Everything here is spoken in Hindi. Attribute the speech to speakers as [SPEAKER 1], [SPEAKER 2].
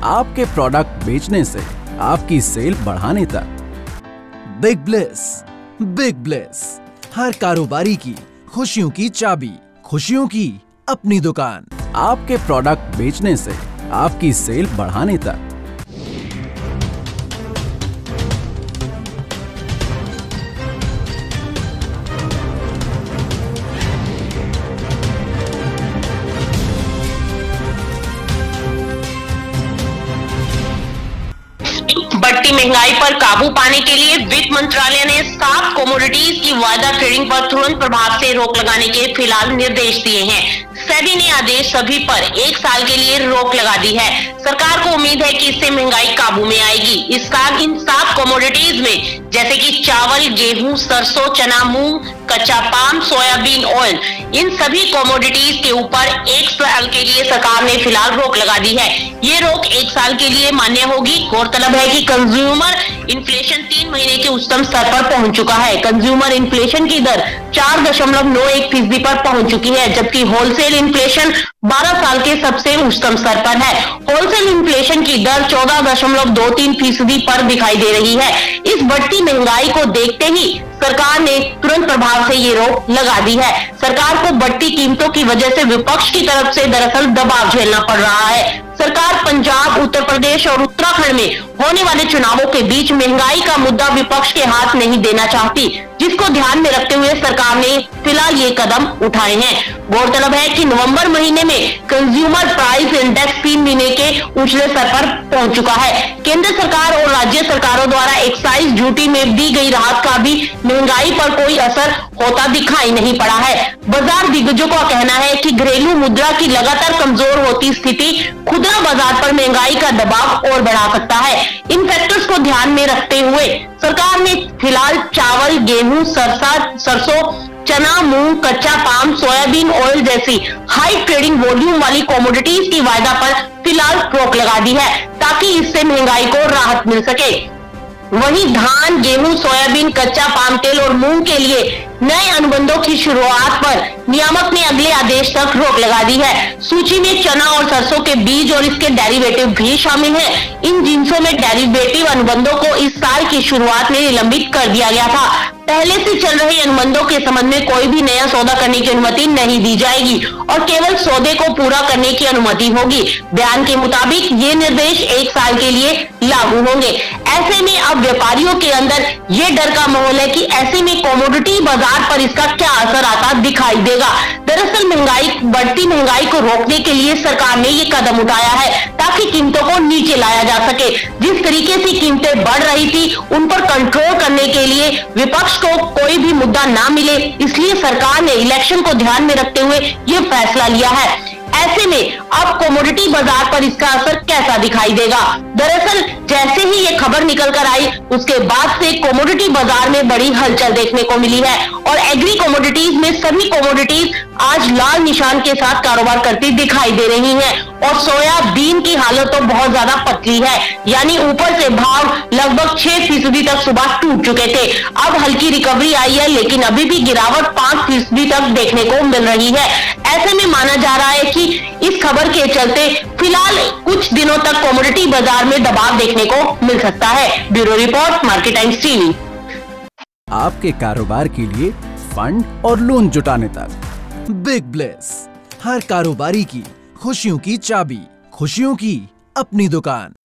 [SPEAKER 1] आपके प्रोडक्ट बेचने से आपकी सेल बढ़ाने तक। बिग ब्लेस, हर कारोबारी की खुशियों की चाबी, खुशियों की अपनी दुकान। आपके प्रोडक्ट बेचने से आपकी सेल बढ़ाने तक।
[SPEAKER 2] बढ़ती महंगाई पर काबू पाने के लिए वित्त मंत्रालय ने 7 कमोडिटीज की वायदा ट्रेडिंग पर तुरंत प्रभाव से रोक लगाने के फिलहाल निर्देश दिए हैं। सेबी ने आदेश सभी पर 1 साल के लिए रोक लगा दी है। सरकार को उम्मीद है कि इससे महंगाई काबू में आएगी। इस साल इन 7 कमोडिटीज में जैसे कि चावल, गेहूं, सरसों, चना, मूंग, कच्चा पाम, सोयाबीन ऑयल, इन सभी कमोडिटीज के ऊपर 1 साल के लिए सरकार ने फिलहाल रोक लगा दी है। ये रोक 1 साल के लिए मान्य होगी। गौरतलब है कि कंज्यूमर इन्फ्लेशन 3 महीने के उच्चतम स्तर पर पहुंच चुका है। कंज्यूमर इन्फ्लेशन की दर 4.91% पर पहुंच चुकी है, जबकि होलसेल इन्फ्लेशन 12 साल के सबसे उच्चतम स्तर पर है। होलसेल इन्फ्लेशन की दर 14.23% पर दिखाई दे रही है। इस बढ़ती महंगाई को देखते ही सरकार ने तुरंत प्रभाव से ये रोक लगा दी है। सरकार को बढ़ती कीमतों की वजह से विपक्ष की तरफ से दरअसल दबाव झेलना पड़ रहा है। सरकार पंजाब, उत्तर प्रदेश और उत्तराखंड में होने वाले चुनावों के बीच महंगाई का मुद्दा विपक्ष के हाथ नहीं देना चाहती, जिसको ध्यान में रखते हुए सरकार ने फिलहाल ये कदम उठाए हैं। गौरतलब है कि नवंबर महीने में कंज्यूमर प्राइस इंडेक्स 3 महीने के ऊंचे स्तर पर पहुंच चुका है। केंद्र सरकार और राज्य सरकारों द्वारा एक्साइज ड्यूटी में दी गई राहत का भी महंगाई पर कोई असर होता दिखाई नहीं पड़ा है। बाजार दिग्गजों का कहना है कि घरेलू मुद्रा की लगातार कमजोर होती स्थिति खुदरा बाजार पर महंगाई का दबाव और बढ़ा सकता है। इन फैक्टर्स को ध्यान में रखते हुए सरकार ने फिलहाल चावल, गेहूं, सरसों, चना, मूंग, कच्चा पाम, सोयाबीन ऑयल जैसी हाई ट्रेडिंग वॉल्यूम वाली कमोडिटीज की वायदा पर फिलहाल रोक लगा दी है, ताकि इससे महंगाई को राहत मिल सके। वहीं धान, गेहूं, सोयाबीन, कच्चा पाम तेल और मूंग के लिए नए अनुबंधों की शुरुआत पर नियामक ने अगले आदेश तक रोक लगा दी है। सूची में चना और सरसों के बीज और इसके डेरिवेटिव भी शामिल हैं। इन जिन्सों में डेरिवेटिव अनुबंधों को इस साल की शुरुआत में निलंबित कर दिया गया था। पहले से चल रहे अनुबंधों के संबंध में कोई भी नया सौदा करने की अनुमति नहीं दी जाएगी और केवल सौदे को पूरा करने की अनुमति होगी। बयान के मुताबिक ये निर्देश 1 साल के लिए लागू होंगे। ऐसे में अब व्यापारियों के अंदर ये डर का माहौल है कि ऐसे में कमोडिटी बाजार पर इसका क्या असर आता दिखाई देगा। दरअसल बढ़ती महंगाई को रोकने के लिए सरकार ने ये कदम उठाया है, ताकि कीमतों को नीचे लाया जा सके। जिस तरीके से कीमतें बढ़ रही थी, उन पर कंट्रोल करने के लिए विपक्ष को कोई भी मुद्दा ना मिले, इसलिए सरकार ने इलेक्शन को ध्यान में रखते हुए ये फैसला लिया है। ऐसे में अब कमोडिटी बाजार पर इसका असर कैसा दिखाई देगा? दरअसल जैसे ही ये खबर निकल कर आई, उसके बाद से कमोडिटी बाजार में बड़ी हलचल देखने को मिली है और एग्री कमोडिटीज में सभी कमोडिटीज आज लाल निशान के साथ कारोबार करती दिखाई दे रही हैं और सोयाबीन की हालत तो बहुत ज्यादा पतली है, यानी ऊपर से भाव लगभग 6% तक सुबह टूट चुके थे। अब हल्की रिकवरी आई है, लेकिन अभी भी गिरावट 5% तक देखने को मिल रही है। ऐसे में माना जा रहा है कि इस खबर के चलते फिलहाल कुछ दिनों तक कमोडिटी बाजार में दबाव देखने को मिल सकता है। Bureau report, Market Times TV.
[SPEAKER 1] आपके कारोबार के लिए फंड और लोन जुटाने तक। बिग ब्लेस, हर कारोबारी की खुशियों की चाबी, खुशियों की अपनी दुकान।